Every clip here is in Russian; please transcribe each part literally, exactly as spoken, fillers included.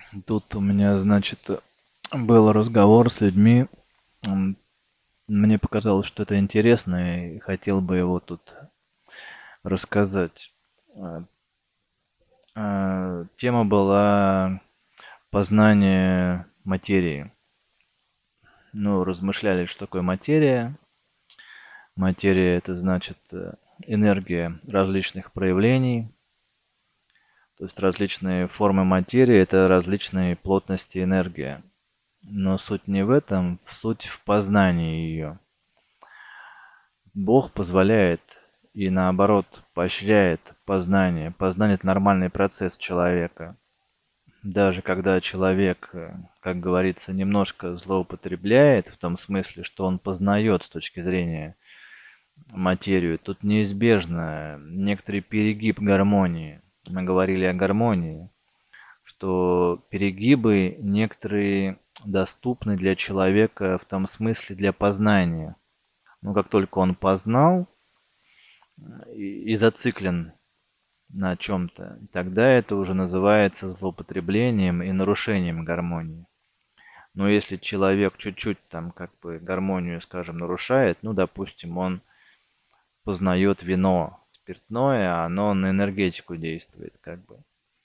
Тут у меня, значит, был разговор с людьми. М, Мне показалось, что это интересно, и хотел бы его тут рассказать. А, а, Тема была познание материи. Ну, размышляли, что такое материя. Материя– это значит э, энергия различных проявлений. То есть различные формы материи– это различные плотности энергии. Но суть не в этом, суть в познании ее. Бог позволяет и наоборот поощряет познание. Познание– это нормальный процесс человека. Даже когда человек, э, как говорится, немножко злоупотребляет, в том смысле, что он познает с точки зрения материю, тут неизбежно некоторый перегиб гармонии. Мы говорили о гармонии, что перегибы некоторые доступны для человека в том смысле для познания. Но как только он познал, и, и зациклен на чем-то, тогда это уже называется злоупотреблением и нарушением гармонии. Но если человек чуть-чуть там как бы гармонию, скажем, нарушает, ну, допустим, он познает вино, спиртное, а оно на энергетику действует, как бы.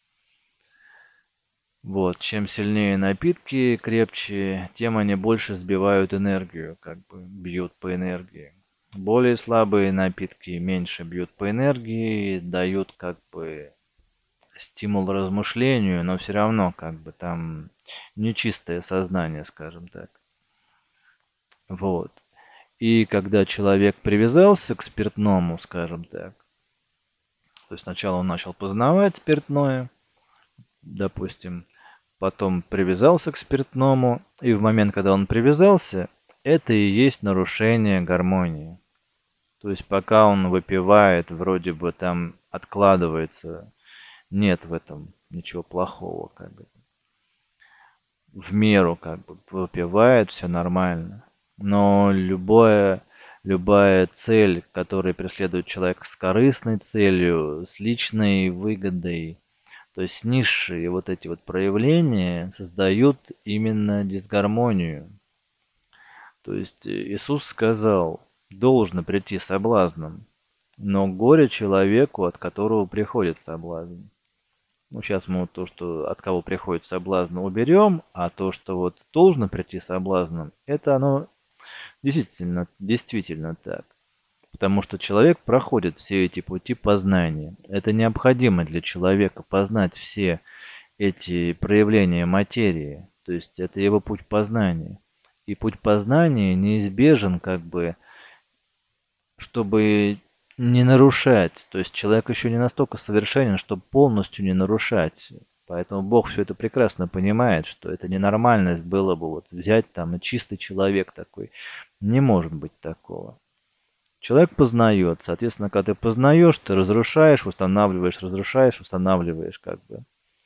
Вот, чем сильнее напитки, крепче, тем они больше сбивают энергию, как бы бьют по энергии. Более слабые напитки меньше бьют по энергии, дают как бы стимул размышлению, но все равно как бы там нечистое сознание, скажем так. Вот. И когда человек привязался к спиртному, скажем так, то есть сначала он начал познавать спиртное, допустим, потом привязался к спиртному, и в момент, когда он привязался, это и есть нарушение гармонии. То есть пока он выпивает, вроде бы там откладывается, нет в этом ничего плохого, как бы. В меру как бы выпивает, все нормально. Но любое, любая цель, которую преследует человек с корыстной целью, с личной выгодой, то есть низшие вот эти вот проявления создают именно дисгармонию. То есть Иисус сказал, должно прийти соблазном, но горе человеку, от которого приходит соблазн. Ну, сейчас мы вот то, что от кого приходит соблазн, уберем, а то, что вот должно прийти соблазном, это оно действительно, действительно так. Потому что человек проходит все эти пути познания. Это необходимо для человека познать все эти проявления материи. То есть это его путь познания. И путь познания неизбежен, как бы, чтобы не нарушать. То есть человек еще не настолько совершенен, чтобы полностью не нарушать. Поэтому Бог все это прекрасно понимает, что это ненормальность было бы вот взять там и чистый человек такой. Не может быть такого. Человек познает, соответственно, когда ты познаешь, ты разрушаешь, восстанавливаешь, разрушаешь, восстанавливаешь, как бы.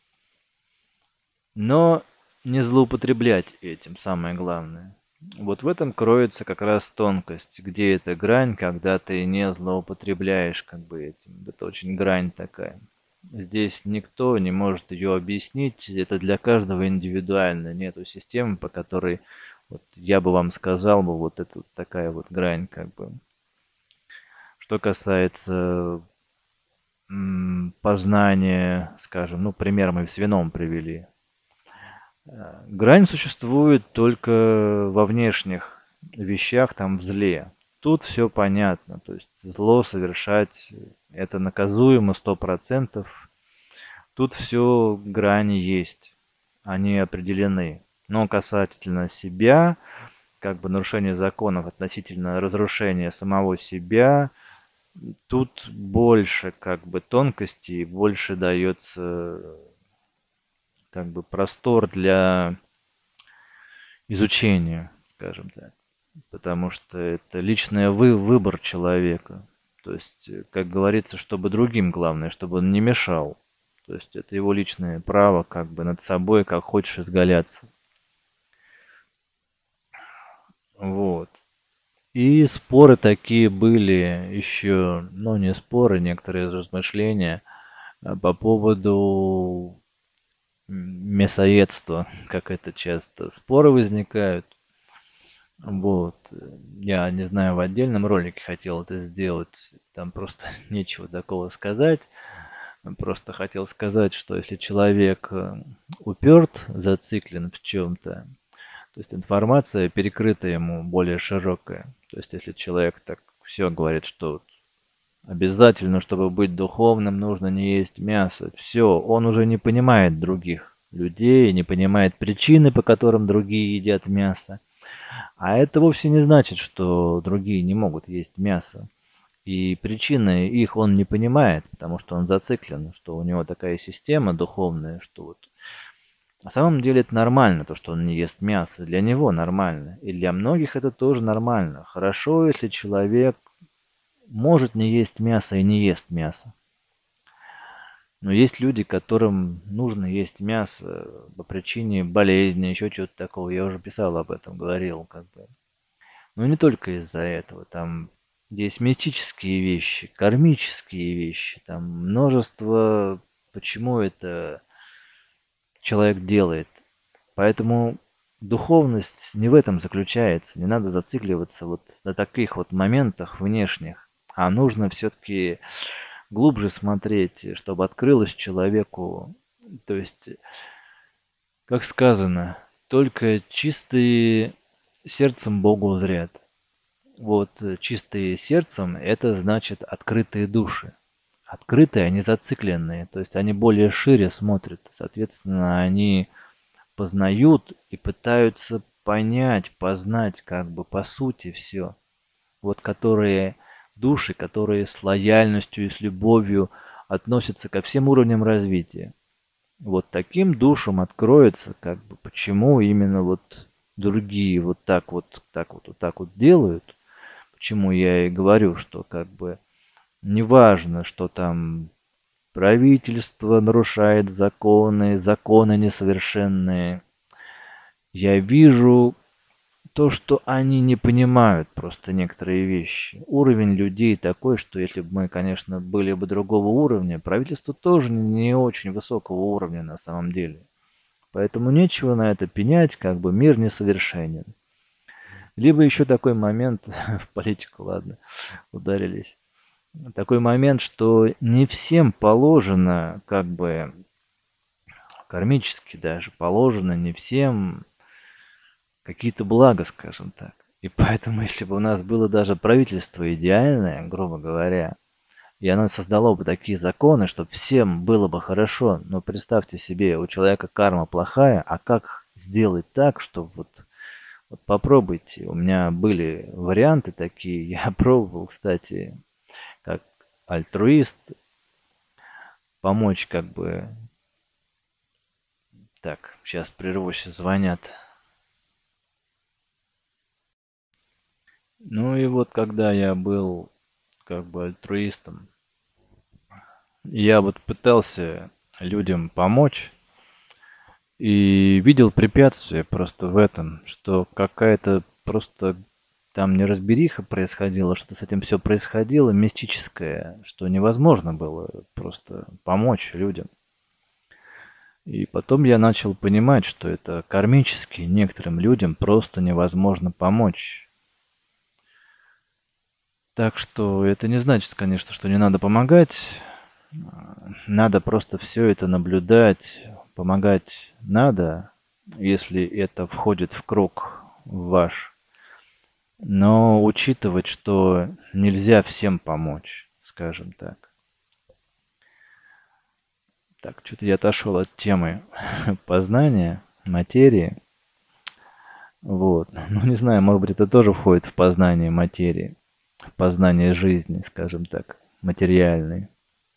Но не злоупотреблять этим, самое главное. Вот в этом кроется как раз тонкость, где эта грань, когда ты не злоупотребляешь как бы этим. Это очень грань такая. Здесь никто не может ее объяснить, это для каждого индивидуально. Нету системы, по которой вот я бы вам сказал бы, вот это вот такая вот грань как бы. Что касается м, познания, скажем, ну, пример мы с вином привели. Грань существует только во внешних вещах, там в зле. Тут все понятно, то есть зло совершать это наказуемо сто процентов. Тут все грани есть, они определены. Но касательно себя, как бы нарушение законов относительно разрушения самого себя, тут больше как бы тонкостей, больше дается как бы простор для изучения, скажем так. Потому что это личный вы, выбор человека. То есть, э, как говорится, чтобы другим главное, чтобы он не мешал. То есть это его личное право как бы над собой, как хочешь изгаляться. Вот. И споры такие были еще, ну не споры, некоторые размышления а, по поводу мясоедство, как это часто споры возникают. Вот. Я не знаю, в отдельном ролике хотел это сделать. Там просто нечего такого сказать. Просто хотел сказать, что если человек э, уперт, зациклен в чем-то, то есть информация перекрыта ему более широкая. То есть если человек так все говорит, что вот обязательно, чтобы быть духовным, нужно не есть мясо. Все, он уже не понимает других людей, не понимает причины, по которым другие едят мясо. А это вовсе не значит, что другие не могут есть мясо. И причины их он не понимает, потому что он зациклен, что у него такая система духовная, что вот на самом деле это нормально, то, что он не ест мясо. Для него нормально. И для многих это тоже нормально. Хорошо, если человек может не есть мясо и не ест мясо. Но есть люди, которым нужно есть мясо по причине болезни, еще чего-то такого. Я уже писал об этом, говорил, как бы. Но не только из-за этого. Там есть мистические вещи, кармические вещи, там множество, почему это человек делает. Поэтому духовность не в этом заключается. Не надо зацикливаться вот на таких вот моментах внешних. А нужно все-таки глубже смотреть, чтобы открылось человеку. То есть, как сказано, только чистые сердцем Богу узрят. Вот э, чистые сердцем — это значит открытые души. Открытые, они зацикленные, то есть они более шире смотрят. Соответственно, они познают и пытаются понять, познать как бы по сути все. Вот которые души, которые с лояльностью и с любовью относятся ко всем уровням развития. Вот таким душам откроется, как бы, почему именно вот другие вот так вот, так вот, вот так вот делают. Почему я и говорю, что как бы неважно, что там правительство нарушает законы, законы несовершенные. Я вижу то, что они не понимают просто некоторые вещи. Уровень людей такой, что если бы мы, конечно, были бы другого уровня, правительство тоже не очень высокого уровня на самом деле. Поэтому нечего на это пенять, как бы мир несовершенен. Либо еще такой момент, в политику, ладно, ударились. Такой момент, что не всем положено, как бы кармически даже положено, не всем какие-то блага, скажем так. И поэтому, если бы у нас было даже правительство идеальное, грубо говоря, и оно создало бы такие законы, чтобы всем было бы хорошо, но представьте себе, у человека карма плохая, а как сделать так, чтобы вот, вот попробуйте. У меня были варианты такие, я пробовал, кстати, как альтруист, помочь как бы. Так, сейчас прервусь, звонят. Ну и вот когда я был как бы альтруистом, я вот пытался людям помочь и видел препятствие просто в этом, что какая-то просто там неразбериха происходила, что с этим все происходило, мистическое, что невозможно было просто помочь людям. И потом я начал понимать, что это кармически некоторым людям просто невозможно помочь. Так что это не значит, конечно, что не надо помогать. Надо просто все это наблюдать. Помогать надо, если это входит в круг ваш. Но учитывать, что нельзя всем помочь, скажем так. Так, что-то я отошел от темы познания, материи. Вот. Ну, не знаю, может быть, это тоже входит в познание материи, в познание жизни, скажем так, материальной.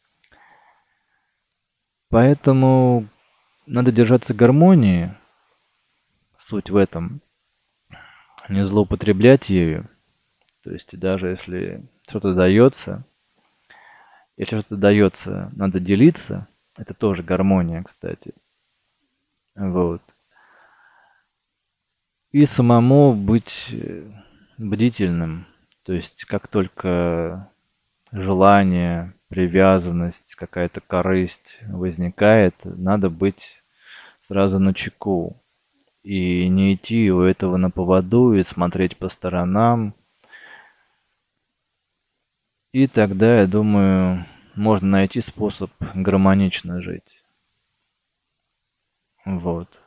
Поэтому надо держаться гармонии, суть в этом, не злоупотреблять ею. То есть даже если что-то дается, если что-то дается, надо делиться. Это тоже гармония, кстати. Вот. И самому быть э, бдительным. То есть как только желание, привязанность, какая-то корысть возникает, надо быть сразу начеку. И не идти у этого на поводу, и смотреть по сторонам. И тогда, я думаю, можно найти способ гармонично жить. Вот.